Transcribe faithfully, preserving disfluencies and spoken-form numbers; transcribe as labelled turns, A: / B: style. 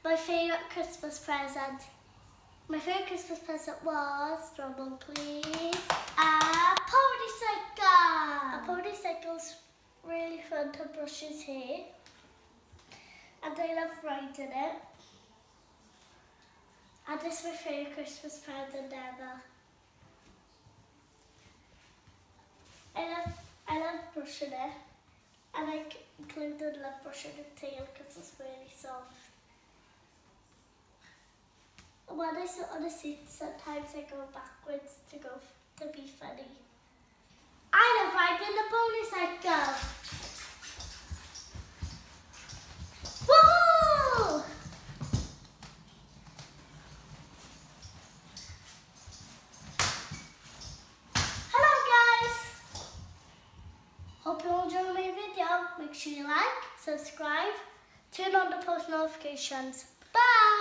A: My favourite Christmas present. My favourite Christmas present was, drumroll please, a ponycycle. A ponycycle's really fun to brush his hair. And I love riding it. And this is my favourite Christmas present ever. I love, I love brushing it. And I included love brushing the tail because it's really soft. When I sit on the seat, sometimes I go backwards to go to be funny. I love riding the ponycycle. Woohoo! Hello guys! Hope you all enjoyed my video. Make sure you like, subscribe, turn on the post notifications. Bye!